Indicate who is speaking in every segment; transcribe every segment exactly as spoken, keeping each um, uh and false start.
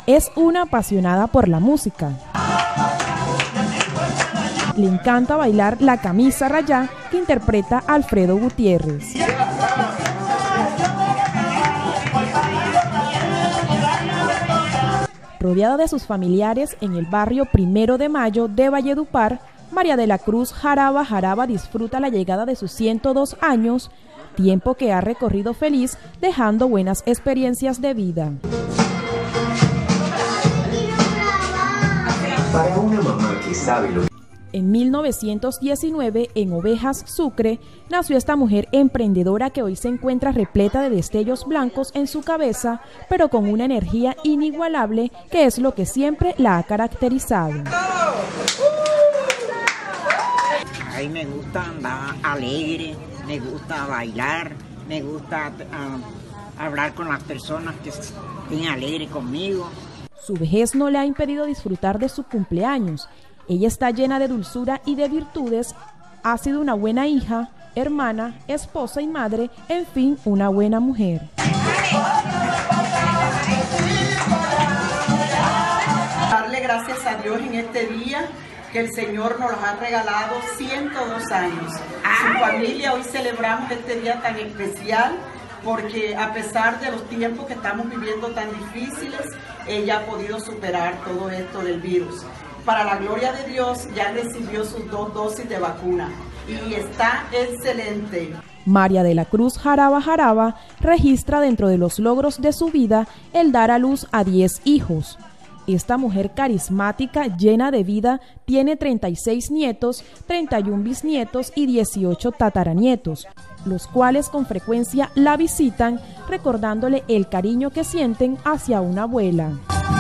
Speaker 1: es una apasionada por la música. Le encanta bailar La Camisa Rayá, que interpreta Alfredo Gutiérrez. Rodeada de sus familiares en el barrio Primero de Mayo de Valledupar, María de la Cruz Jaraba Jaraba disfruta la llegada de sus ciento dos años, tiempo que ha recorrido feliz, dejando buenas experiencias de vida.
Speaker 2: Para una mamá que sabe lo que...
Speaker 1: En mil novecientos diecinueve, en Ovejas, Sucre, nació esta mujer emprendedora que hoy se encuentra repleta de destellos blancos en su cabeza, pero con una energía inigualable que es lo que siempre la ha caracterizado.
Speaker 3: A mí me gusta andar alegre, me gusta bailar, me gusta uh, hablar con las personas que estén alegres conmigo.
Speaker 1: Su vejez no le ha impedido disfrutar de su cumpleaños. Ella está llena de dulzura y de virtudes, ha sido una buena hija, hermana, esposa y madre, en fin, una buena mujer.
Speaker 4: Darle gracias a Dios en este día, que el Señor nos los ha regalado ciento dos años. Su familia, hoy celebramos este día tan especial, porque a pesar de los tiempos que estamos viviendo tan difíciles, ella ha podido superar todo esto del virus. Para la gloria de Dios, ya recibió sus dos dosis de vacuna y está excelente.
Speaker 1: María de la Cruz Jaraba Jaraba registra dentro de los logros de su vida el dar a luz a diez hijos. Esta mujer carismática, llena de vida, tiene treinta y seis nietos, treinta y un bisnietos y dieciocho tataranietos, los cuales con frecuencia la visitan, recordándole el cariño que sienten hacia una abuela.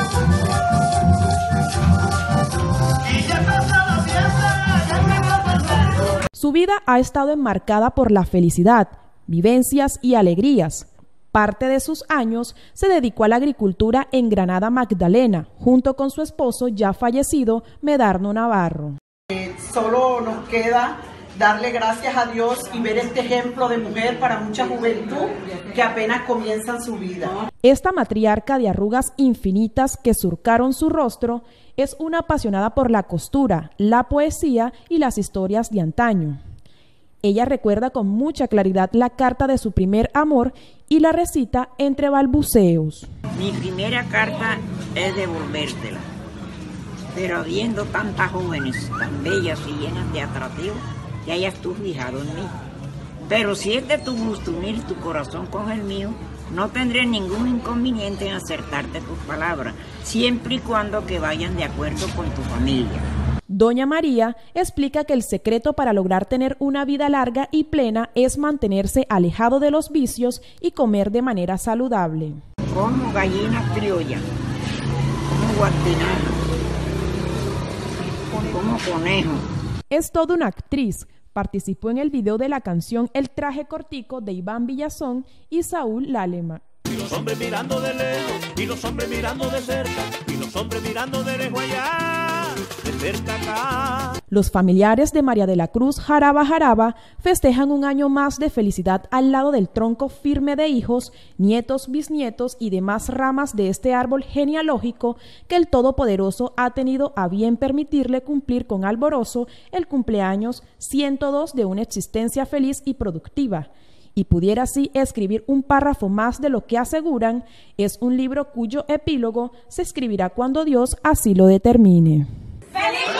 Speaker 1: Su vida ha estado enmarcada por la felicidad, vivencias y alegrías. Parte de sus años se dedicó a la agricultura en Granada Magdalena, junto con su esposo ya fallecido, Medardo Navarro.
Speaker 4: Eh, solo nos queda darle gracias a Dios y ver este ejemplo de mujer para mucha juventud que apenas comienzan su vida.
Speaker 1: Esta matriarca de arrugas infinitas que surcaron su rostro es una apasionada por la costura, la poesía y las historias de antaño. Ella recuerda con mucha claridad la carta de su primer amor y la recita entre balbuceos.
Speaker 3: Mi primera carta es devolvértela, pero viendo tantas jóvenes tan bellas y llenas de atractivo, que hayas tú fijado en mí. Pero si es de tu gusto unir tu corazón con el mío, no tendré ningún inconveniente en acertarte tus palabras, siempre y cuando que vayan de acuerdo con tu familia.
Speaker 1: Doña María explica que el secreto para lograr tener una vida larga y plena es mantenerse alejado de los vicios y comer de manera saludable.
Speaker 3: Como gallina criolla, como guatinana, como conejo.
Speaker 1: Es toda una actriz. Participó en el video de la canción El Traje Cortico de Iván Villazón y Saúl Lálema.
Speaker 5: Y los hombres mirando de lejos, y los hombres mirando de cerca, y los hombres mirando de lejos allá, de cerca acá.
Speaker 1: Los familiares de María de la Cruz Jaraba Jaraba festejan un año más de felicidad al lado del tronco firme de hijos, nietos, bisnietos y demás ramas de este árbol genealógico que el Todopoderoso ha tenido a bien permitirle cumplir con alborozo el cumpleaños ciento dos de una existencia feliz y productiva. Y pudiera así escribir un párrafo más de lo que aseguran es un libro cuyo epílogo se escribirá cuando Dios así lo determine. ¡Feliz!